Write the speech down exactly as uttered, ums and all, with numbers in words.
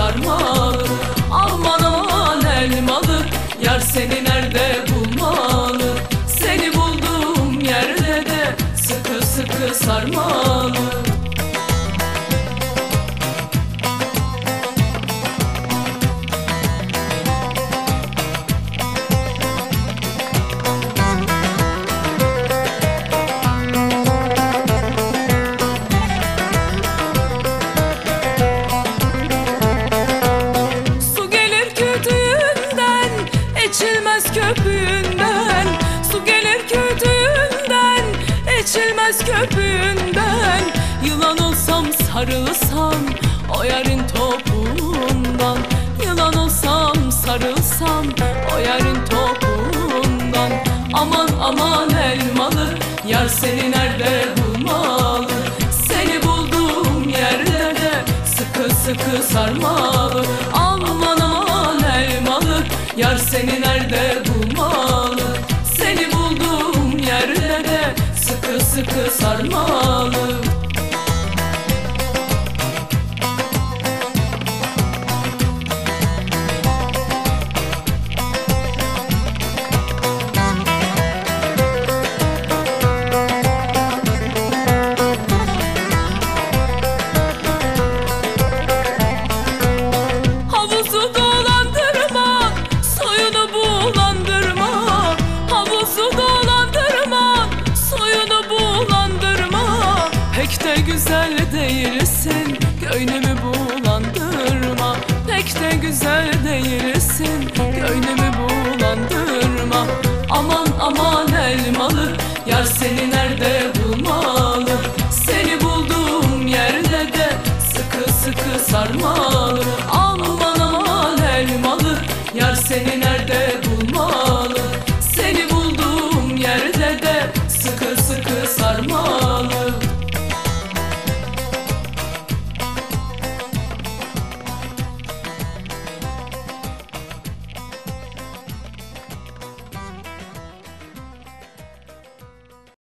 sarmalı. Aman aman elmalı, yar seni nerede bulmalı? Seni bulduğum yerde de sıkı sıkı sarmalı. İçilmez köpüğünden, su gelir kötüğünden, içilmez köpüğünden. Yılan olsam sarılsam o yarın topuğundan, yılan olsam sarılsam o yarın topuğundan. Aman aman elmalı, yar seni nerede bulmalı? Seni bulduğum yerde de sıkı sıkı sarmalı. Aman aman elmalı, yar seni nerede bulmalı? Seni bulduğum yerde de sıkı sıkı sarmalı. Havuzu dolandırma, suyunu bulandırma. Havuzu dolandırma, suyunu bulandırma. Pek de güzel değilsin, gönlümü bulandırma. Pek de güzel değilsin, gönlümü bulandırma. Aman aman elmalı, yar seni nerede bulmalı?